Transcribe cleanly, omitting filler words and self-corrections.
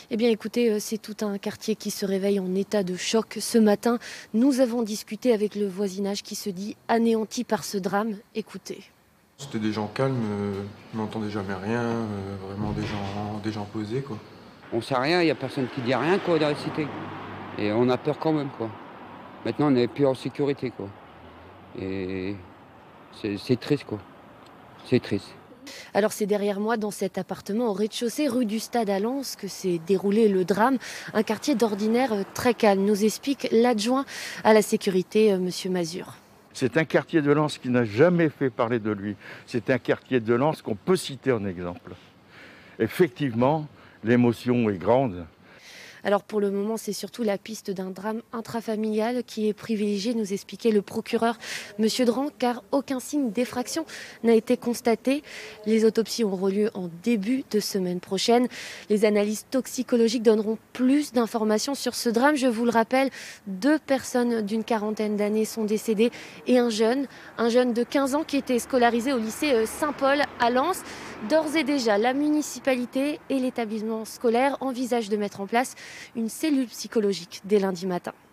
Eh bien écoutez, c'est tout un quartier qui se réveille en état de choc ce matin. Nous avons discuté avec le voisinage qui se dit anéanti par ce drame. Écoutez. C'était des gens calmes, on n'entendait jamais rien, vraiment des gens posés, quoi. On sait rien, il y a personne qui dit rien, quoi, dans la cité. Et on a peur quand même, quoi. Maintenant, on n'est plus en sécurité, quoi. Et c'est triste, quoi. C'est triste. Alors c'est derrière moi, dans cet appartement au rez-de-chaussée, rue du Stade à Lens, que s'est déroulé le drame. Un quartier d'ordinaire très calme, nous explique l'adjoint à la sécurité, Monsieur Mazur. C'est un quartier de Lens qui n'a jamais fait parler de lui. C'est un quartier de Lens qu'on peut citer en exemple. Effectivement, l'émotion est grande. Alors pour le moment, c'est surtout la piste d'un drame intrafamilial qui est privilégiée, nous expliquait le procureur Monsieur Dran, car aucun signe d'effraction n'a été constaté. Les autopsies auront lieu en début de semaine prochaine. Les analyses toxicologiques donneront plus d'informations sur ce drame. Je vous le rappelle, 2 personnes d'une quarantaine d'années sont décédées et un jeune de 15 ans qui était scolarisé au lycée Saint-Paul à Lens. D'ores et déjà, la municipalité et l'établissement scolaire envisagent de mettre en place une cellule psychologique dès lundi matin.